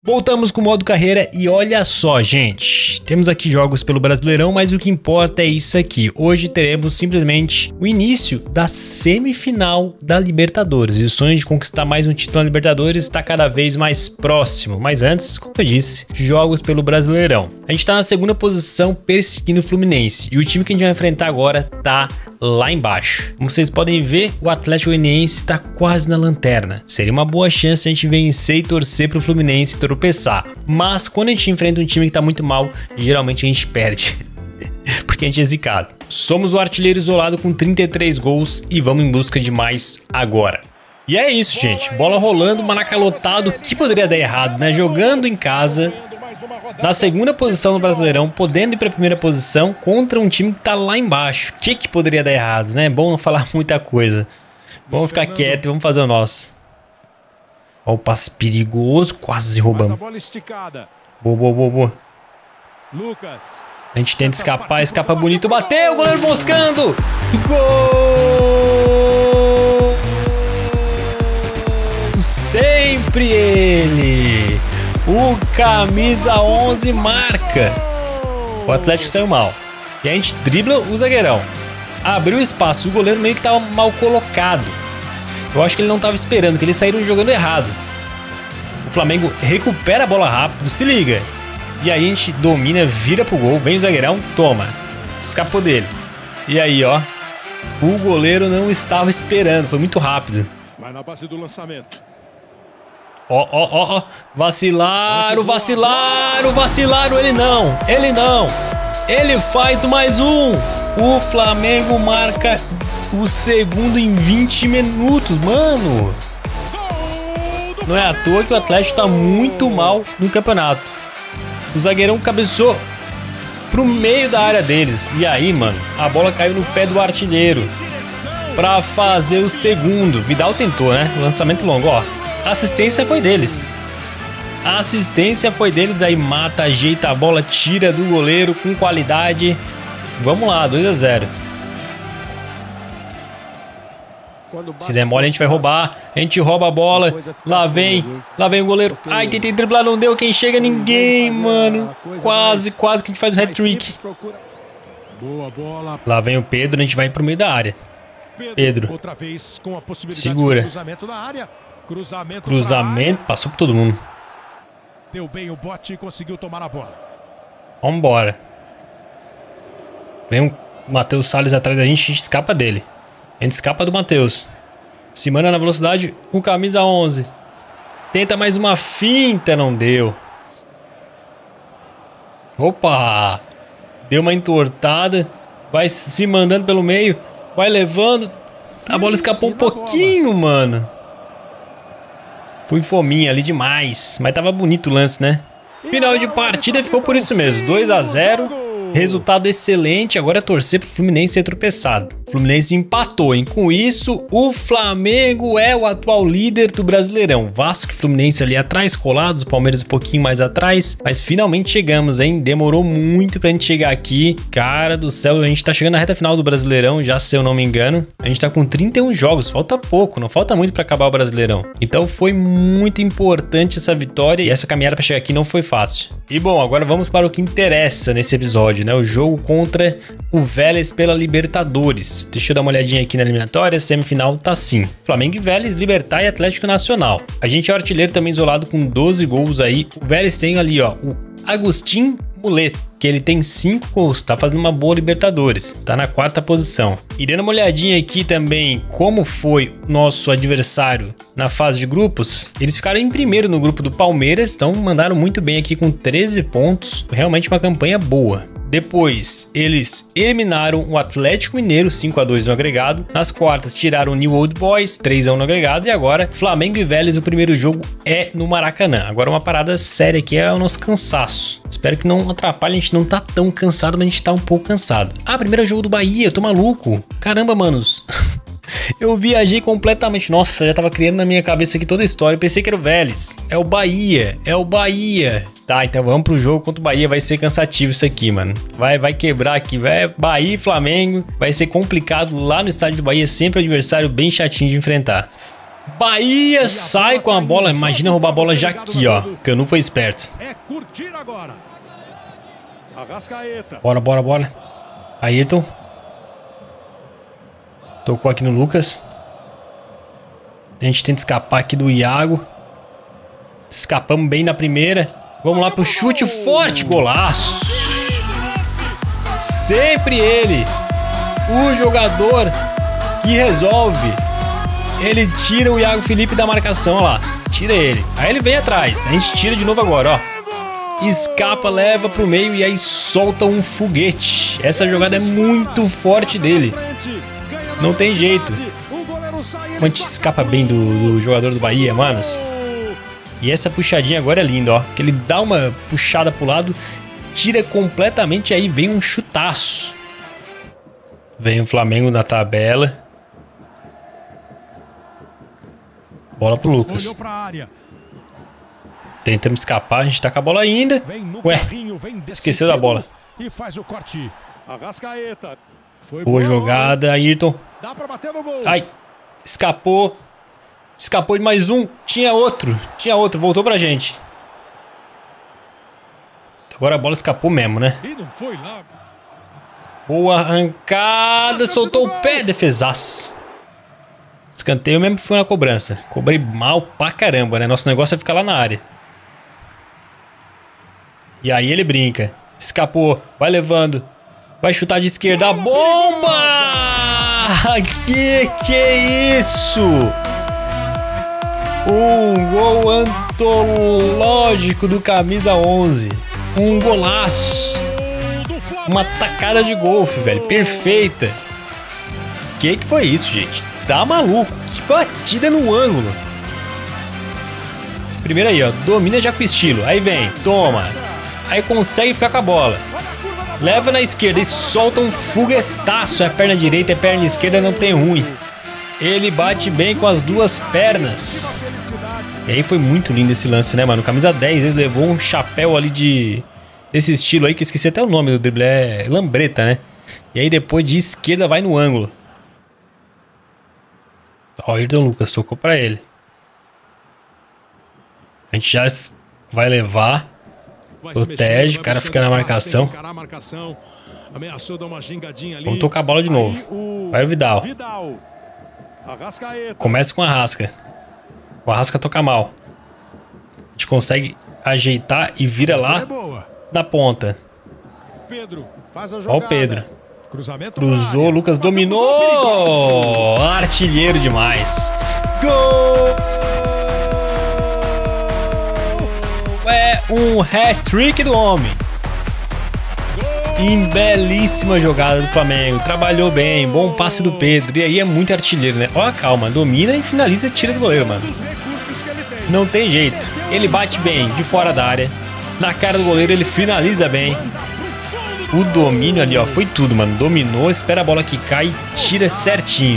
Voltamos com o modo carreira e olha só, gente, temos aqui jogos pelo Brasileirão, mas o que importa é isso aqui. Hoje teremos simplesmente o início da semifinal da Libertadores e o sonho de conquistar mais um título na Libertadores está cada vez mais próximo. Mas antes, como eu disse, jogos pelo Brasileirão. A gente está na segunda posição perseguindo o Fluminense e o time que a gente vai enfrentar agora tá lá embaixo. Como vocês podem ver, o Atlético Goianiense está quase na lanterna. Seria uma boa chance a gente vencer e torcer para o Fluminense tropeçar. Mas quando a gente enfrenta um time que está muito mal, geralmente a gente perde. Porque a gente é zicado. Somos o artilheiro isolado com 33 gols e vamos em busca de mais agora. E é isso, gente. Bola rolando, Maraca lotado. O que poderia dar errado, né? Jogando em casa, na segunda posição no Brasileirão, podendo ir para a primeira posição contra um time que tá lá embaixo. O que poderia dar errado, né? É bom não falar muita coisa. Vamos ficar quieto e vamos fazer o nosso. Ó, o passe perigoso, quase roubamos. Boa. A gente tenta escapar, escapa bonito, bateu, o goleiro moscando. Gol! Sempre ele. O camisa 11 marca. O Atlético saiu mal. E a gente dribla o zagueirão. Abriu espaço. O goleiro meio que estava mal colocado. Eu acho que ele não estava esperando, que eles saíram jogando errado. O Flamengo recupera a bola rápido. Se liga. E aí a gente domina, vira pro gol. Vem o zagueirão, toma. Escapou dele. E aí, ó. O goleiro não estava esperando. Foi muito rápido. Vai na base do lançamento. Ó. Vacilaram. Ele não. Ele faz mais um. O Flamengo marca o segundo em 20 minutos, mano. Não é à toa que o Atlético tá muito mal no campeonato. O zagueirão cabeceou pro meio da área deles. E aí, mano, a bola caiu no pé do artilheiro pra fazer o segundo. Vidal tentou, né? Lançamento longo, ó. A assistência foi deles. Aí mata, ajeita a bola, tira do goleiro com qualidade. Vamos lá, 2-0. Se der mole, a gente vai roubar. A gente rouba a bola. Lá vem o goleiro. Ai, tentei driblar, não deu. Quem chega? Ninguém, mano. Quase que a gente faz um hat-trick. Lá vem o Pedro, a gente vai pro meio da área. Pedro. Segura. Cruzamento, passou por todo mundo. Deu bem o bote e conseguiu tomar a bola. Vambora. Vem o Matheus Salles atrás da gente escapa dele. A gente escapa do Matheus. Se manda na velocidade, o camisa 11. Tenta mais uma finta, não deu. Opa! Deu uma entortada. Vai se mandando pelo meio. Vai levando. A bola escapou um pouquinho, mano. Fui fominha ali demais. Mas tava bonito o lance, né? Final de partida ficou por isso mesmo. 2-0. Resultado excelente, agora é torcer pro Fluminense ser tropeçado. O Fluminense empatou, hein? Com isso, o Flamengo é o atual líder do Brasileirão. Vasco e Fluminense ali atrás, colados, Palmeiras um pouquinho mais atrás. Mas finalmente chegamos, hein? Demorou muito pra gente chegar aqui. Cara do céu, a gente tá chegando na reta final do Brasileirão, já se eu não me engano. A gente tá com 31 jogos, falta pouco, não falta muito pra acabar o Brasileirão. Então foi muito importante essa vitória e essa caminhada pra chegar aqui não foi fácil. E bom, agora vamos para o que interessa nesse episódio, né? O jogo contra o Vélez pela Libertadores. Deixa eu dar uma olhadinha aqui na eliminatória. Semifinal tá assim: Flamengo e Vélez, Libertad e Atlético Nacional. A gente é o artilheiro também isolado com 12 gols aí. O Vélez tem ali, ó, o Agustín Muleto, que ele tem 5 gols, tá fazendo uma boa Libertadores, tá na 4ª posição. E dando uma olhadinha aqui também como foi o nosso adversário na fase de grupos, eles ficaram em primeiro no grupo do Palmeiras, então mandaram muito bem aqui com 13 pontos, realmente uma campanha boa. Depois, eles eliminaram o Atlético Mineiro, 5-2 no agregado. Nas quartas, tiraram o New Old Boys, 3-1 no agregado. E agora, Flamengo e Vélez, o primeiro jogo é no Maracanã. Agora, uma parada séria aqui é o nosso cansaço. Espero que não atrapalhe, a gente não tá tão cansado, mas a gente tá um pouco cansado. Ah, primeiro jogo do Bahia, eu tô maluco. Caramba, manos. Eu viajei completamente. Nossa, já tava criando na minha cabeça aqui toda a história. Eu pensei que era o Vélez. É o Bahia. Tá, então vamos pro jogo contra o Bahia. Vai ser cansativo isso aqui, mano. Vai quebrar aqui. Bahia e Flamengo. Vai ser complicado lá no estádio do Bahia. Sempre um adversário bem chatinho de enfrentar. Bahia sai com a bola. Imagina roubar a bola já aqui, ó. Canu foi esperto. É curtir agora. Arrascaeta. Bora, bora, bora. Ayrton. Tocou aqui no Lucas. A gente tenta escapar aqui do Iago. Escapamos bem na primeira. Vamos lá pro chute forte. Golaço. Sempre ele. O jogador que resolve. Ele tira o Iago Felipe da marcação, ó lá. Tira ele. Aí ele vem atrás. A gente tira de novo agora, ó. Escapa, leva pro meio e aí solta um foguete. Essa jogada é muito forte dele. Não tem jeito. A gente escapa bem do jogador do Bahia, manos. E essa puxadinha agora é linda, ó. Que ele dá uma puxada pro lado, tira completamente, aí vem um chutaço. Vem o Flamengo na tabela. Bola pro Lucas. Tentamos escapar, a gente tá com a bola ainda. Ué, esqueceu da bola. E faz o corte. Arrascaeta. Boa jogada, Ayrton. Dá pra bater no gol. Ai, escapou. Escapou de mais um. Tinha outro, voltou pra gente. Agora a bola escapou mesmo, né? E não foi lá. Boa arrancada, soltou o pé, defesaço. Escanteio mesmo foi na cobrança. Cobrei mal pra caramba, né? Nosso negócio é ficar lá na área. E aí ele brinca. Escapou, vai levando. Vai chutar de esquerda. A bomba! Que é isso? Um gol antológico do camisa 11. Um golaço. Uma tacada de golfe, velho. Perfeita. Que foi isso, gente? Tá maluco. Que batida no ângulo. Primeiro aí, ó. Domina já com estilo. Aí vem, toma. Aí consegue ficar com a bola. Leva na esquerda e solta um foguetaço. É perna direita, é perna esquerda, não tem ruim. Ele bate bem com as duas pernas. E aí foi muito lindo esse lance, né, mano? Camisa 10, ele levou um chapéu ali desse estilo aí, que eu esqueci até o nome do drible. É lambreta, né? E aí depois de esquerda vai no ângulo. Ó, o Ayrton Lucas tocou pra ele. A gente já vai levar. Protege, o cara fica na marcação. Vamos tocar a bola de novo. Vai o Vidal. Começa com a Arrasca. O Arrasca toca mal. A gente consegue ajeitar e vira lá na ponta. Ó o Pedro. Cruzou, Lucas dominou. Artilheiro demais. Gol! É um hat-trick do homem. Em belíssima jogada do Flamengo. Trabalhou bem, bom passe do Pedro. E aí é muito artilheiro, né? Ó, calma, domina e finaliza e tira do goleiro, mano. Não tem jeito. Ele bate bem de fora da área. Na cara do goleiro ele finaliza bem. O domínio ali, ó, foi tudo, mano. Dominou, espera a bola que cai e tira certinho.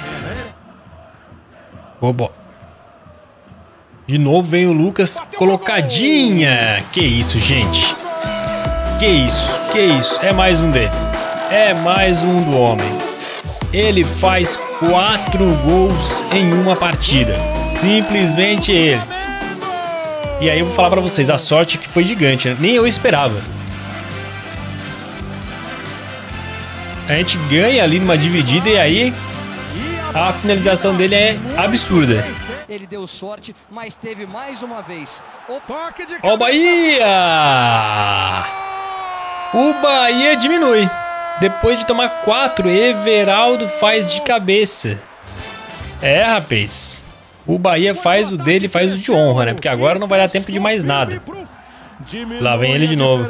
Boa. De novo vem o Lucas, colocadinha. Que isso, gente. Que isso. É mais um dele. É mais um do homem. Ele faz 4 gols em uma partida. Simplesmente ele. E aí eu vou falar pra vocês, a sorte que foi gigante, né? Nem eu esperava. A gente ganha ali numa dividida e aí a finalização dele é absurda. Ele deu sorte, mas teve mais uma vez. Ó o Bahia! O Bahia diminui. Depois de tomar 4, Everaldo faz de cabeça. É, rapaz. O Bahia faz o dele, faz o de honra, né? Porque agora não vai dar tempo de mais nada. Lá vem ele de novo.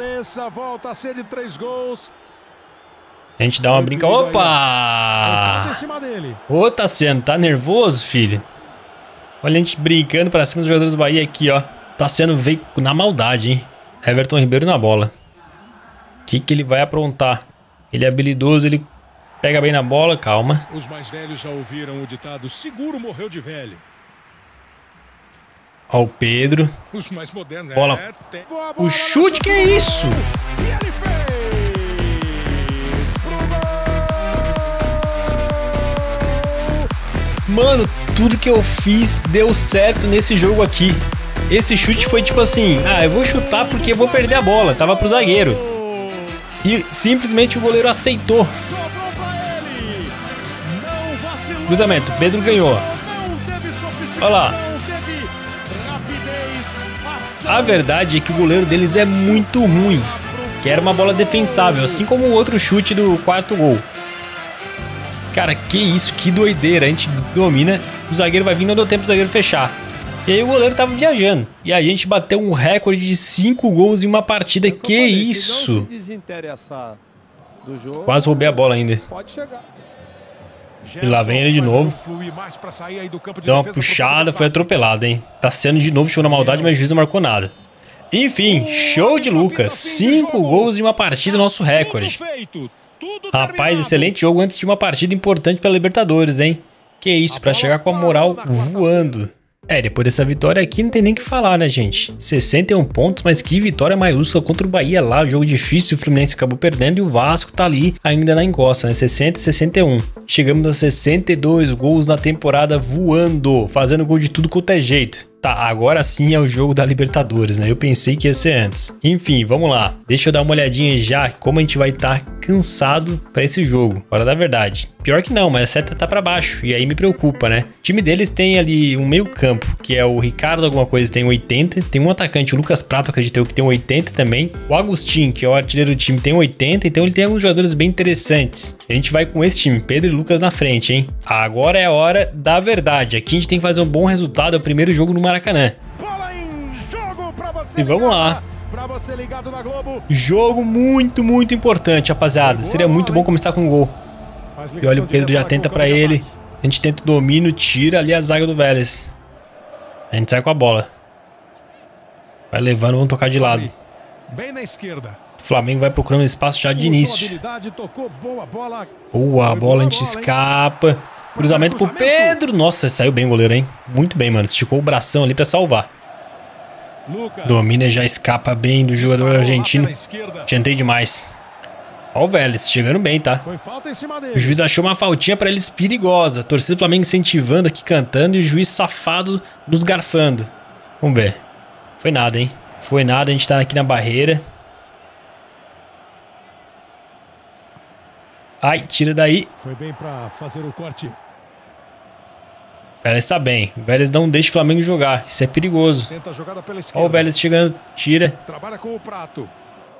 A gente dá uma brinca. Opa! Ô, Tassiano, tá nervoso, filho? Olha a gente brincando pra cima dos jogadores do Bahia aqui, ó. Tassiano veio na maldade, hein? Everton Ribeiro na bola. O que ele vai aprontar? Ele é habilidoso, ele pega bem na bola, calma. Os mais velhos já ouviram o ditado, seguro morreu de velho. Ó o Pedro. Os mais modernos, bola. O chute, que é isso? E ele fez! Mano, tudo que eu fiz deu certo nesse jogo aqui. Esse chute foi tipo assim, eu vou chutar porque eu vou perder a bola. Tava pro zagueiro. E simplesmente o goleiro aceitou. Cruzamento, Pedro ganhou. Olha lá. A verdade é que o goleiro deles é muito ruim. Que era uma bola defensável, assim como o outro chute do quarto gol. Cara, que isso, que doideira. A gente domina, o zagueiro vai vir, não deu tempo do zagueiro fechar. E aí o goleiro tava viajando. E a gente bateu um recorde de 5 gols em uma partida. Que isso? Quase roubei a bola ainda. E lá vem ele de novo. Deu uma puxada, foi atropelado, hein? Tá sendo de novo show na maldade, mas o juiz não marcou nada. Enfim, show de Lucas. 5 gols em uma partida, nosso recorde. Rapaz, excelente jogo antes de uma partida importante pela Libertadores, hein? Que isso, pra chegar com a moral voando. Depois dessa vitória aqui não tem nem o que falar, né, gente? 61 pontos, mas que vitória maiúscula contra o Bahia lá. Jogo difícil, o Fluminense acabou perdendo e o Vasco tá ali ainda na encosta, né? 60 e 61. Chegamos a 62 gols na temporada voando, fazendo gol de tudo quanto é jeito. Tá, agora sim é o jogo da Libertadores, né? Eu pensei que ia ser antes. Enfim, vamos lá. Deixa eu dar uma olhadinha já como a gente vai estar cansado pra esse jogo. Hora da verdade. Pior que não, mas a seta tá pra baixo. E aí me preocupa, né? O time deles tem ali um meio campo, que é o Ricardo alguma coisa, tem 80. Tem um atacante, o Lucas Prato, acredito eu, que tem 80 também. O Agustin, que é o artilheiro do time, tem 80. Então ele tem alguns jogadores bem interessantes. A gente vai com esse time, Pedro e Lucas na frente, hein? Agora é a hora da verdade. Aqui a gente tem que fazer um bom resultado. É o primeiro jogo no Maracanã. E vamos lá. Jogo muito, muito importante, rapaziada. Seria muito bom começar com um gol. E olha, o Pedro já tenta pra ele. A gente tenta o domínio, tira ali a zaga do Vélez. A gente sai com a bola. Vai levando, vamos tocar de lado. Bem na esquerda. O Flamengo vai procurando espaço já de início. Boa, a bola, a gente escapa. Cruzamento pro Pedro. Nossa, saiu bem o goleiro, hein? Muito bem, mano. Esticou o bração ali pra salvar. Domina, já escapa bem do jogador argentino. Adiantei demais. Ó o Vélez, chegando bem, tá? O juiz achou uma faltinha pra eles perigosa. Torcida do Flamengo incentivando aqui, cantando. E o juiz safado nos garfando. Vamos ver. Foi nada, hein? Foi nada, a gente tá aqui na barreira. Ai, tira daí. Foi bem pra fazer o corte. O Vélez tá bem. O Vélez não deixa o Flamengo jogar. Isso é perigoso. Ó o Vélez chegando. Tira. Trabalha com o Prato.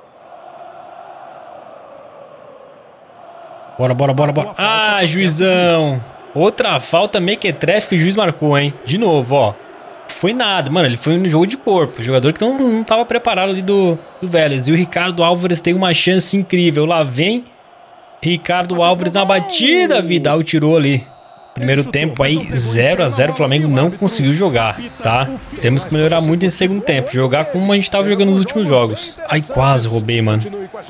Bora, bora, bora, bora. Ah, juizão. Outra falta mequetrefe que o juiz marcou, hein? De novo, ó. Foi nada, mano. Ele foi no jogo de corpo. O jogador que não tava preparado ali do Vélez. E o Ricardo Álvares tem uma chance incrível. Lá vem Ricardo Álvares na batida. Vidal tirou ali. Primeiro tempo aí 0 a 0, o Flamengo não conseguiu jogar, tá? Temos que melhorar muito nesse segundo tempo, jogar como a gente tava jogando nos últimos jogos. Ai, quase roubei, mano.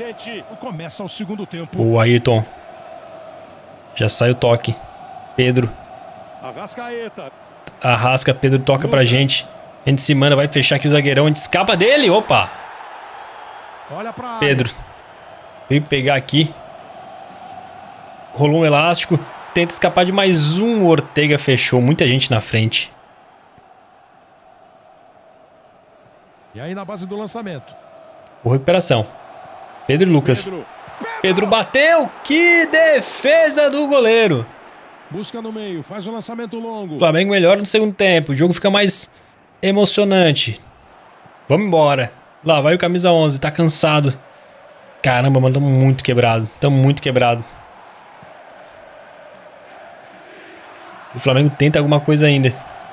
O Ayrton. Já sai o toque. Pedro. Arrasca, Pedro toca pra gente. A gente se manda, vai fechar aqui o zagueirão, a gente escapa dele, opa! Pedro. Veio pegar aqui. Rolou um elástico. Tenta escapar de mais um. O Ortega fechou. Muita gente na frente. E aí na base do lançamento. Boa recuperação. Pedro e Lucas. Pedro bateu. Que defesa do goleiro. Busca no meio. Faz o lançamento longo. Flamengo melhora no segundo tempo. O jogo fica mais emocionante. Vamos embora. Lá vai o camisa 11. Tá cansado. Caramba, mano. Tamo muito quebrado. Tamo muito quebrado. O Flamengo tenta alguma coisa ainda.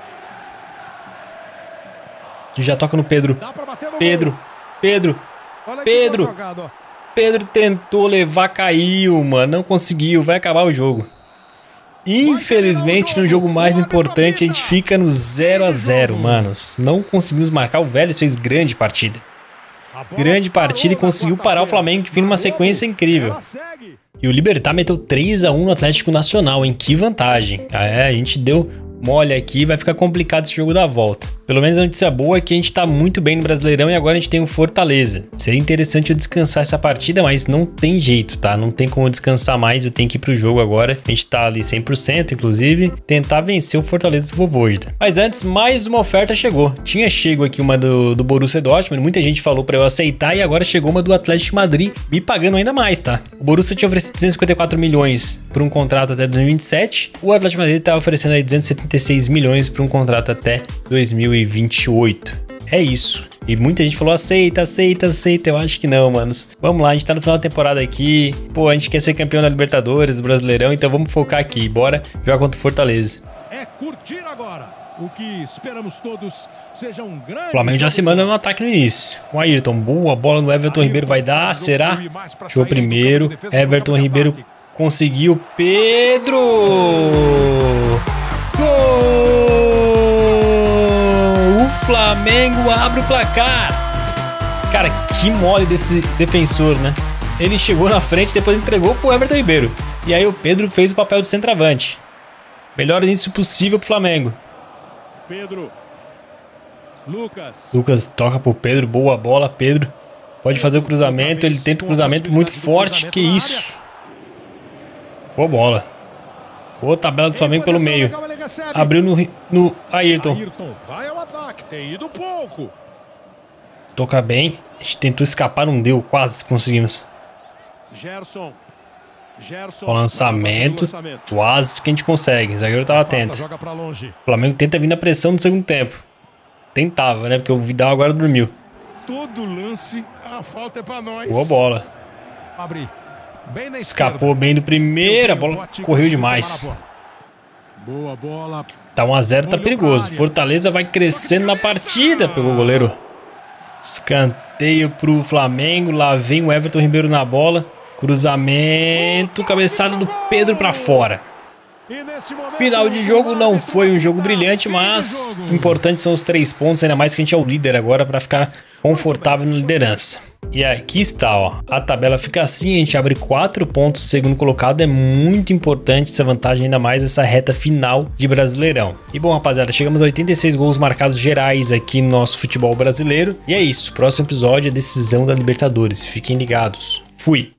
Que já toca no Pedro. Pedro. Pedro. Pedro. Pedro tentou levar, caiu, mano. Não conseguiu. Vai acabar o jogo. Infelizmente, no jogo mais importante, a gente fica no 0 a 0, manos. Não conseguimos marcar. O Vélez fez grande partida. Grande partida e conseguiu parar o Flamengo, que fez uma sequência incrível. E o Libertad meteu 3 a 1 no Atlético Nacional, em que vantagem. A gente deu mole aqui, vai ficar complicado esse jogo da volta. Pelo menos a notícia boa é que a gente tá muito bem no Brasileirão e agora a gente tem o Fortaleza. Seria interessante eu descansar essa partida, mas não tem jeito, tá? Não tem como descansar mais, eu tenho que ir pro jogo agora. A gente tá ali 100%, inclusive, tentar vencer o Fortaleza do Vojvoda. Mas antes, mais uma oferta chegou. Tinha chego aqui uma do Borussia Dortmund, muita gente falou pra eu aceitar e agora chegou uma do Atlético de Madrid, me pagando ainda mais, tá? O Borussia tinha oferecido 254 milhões por um contrato até 2027, o Atlético de Madrid tá oferecendo aí 276 milhões por um contrato até 2028. É isso. E muita gente falou, aceita. Eu acho que não, manos. Vamos lá, a gente tá no final da temporada aqui. Pô, a gente quer ser campeão da Libertadores, do Brasileirão, então vamos focar aqui. Bora jogar contra o Fortaleza. É curtir agora. O que esperamos todos seja um grande... O Flamengo já se manda no ataque no início. Com o Ayrton, boa bola no Everton Ribeiro, vai dar, será? Show primeiro, Everton Ribeiro conseguiu, Pedro! Gol! O Flamengo abre o placar. Cara, que mole desse defensor, né? Ele chegou na frente, depois entregou pro Everton Ribeiro. E aí o Pedro fez o papel de centroavante. Melhor início possível pro Flamengo. Pedro. Lucas toca pro Pedro, boa bola, Pedro. Pode fazer o cruzamento, ele tenta o cruzamento muito forte, que isso. Boa bola. Boa tabela do Flamengo pelo meio. Abriu no Ayrton. Vai ao ataque, tem ido pouco. Toca bem. A gente tentou escapar, não deu. Quase conseguimos. Gerson. O lançamento. Quase que a gente consegue. O zagueiro estava atento. O Flamengo tenta vir na pressão no segundo tempo. Tentava, né? Porque o Vidal agora dormiu. Todo lance, a falta é pra nós. Boa bola. Escapou bem do primeiro. A bola correu demais. Boa bola. Tá 1 a 0, tá perigoso. Fortaleza vai crescendo na partida. Pegou o goleiro. Escanteio pro Flamengo. Lá vem o Everton Ribeiro na bola. Cruzamento. Cabeçada do Pedro pra fora. Final de jogo não foi um jogo brilhante, mas o importante são os 3 pontos, ainda mais que a gente é o líder agora para ficar confortável na liderança. E aqui está, ó, a tabela fica assim, a gente abre 4 pontos, segundo colocado, é muito importante essa vantagem, ainda mais essa reta final de Brasileirão. E bom, rapaziada, chegamos a 86 gols marcados gerais aqui no nosso futebol brasileiro, e é isso, próximo episódio é a decisão da Libertadores, fiquem ligados, fui!